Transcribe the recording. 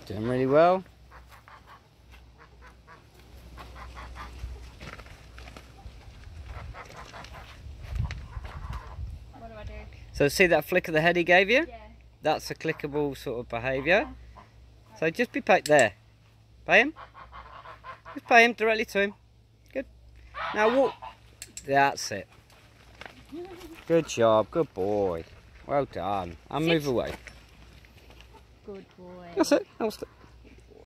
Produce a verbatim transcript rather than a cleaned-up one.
Doing really well. What do I do? So see that flick of the head he gave you? Yeah. That's a clickable sort of behaviour. So just be paid there. Pay him. Just pay him directly to him. Good. Now walk. That's it. Good job. Good boy. Well done. And move away. Good boy. That's it. That was it.